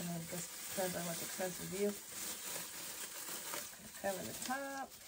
and then just depends on what's expensive to you. Cover the top.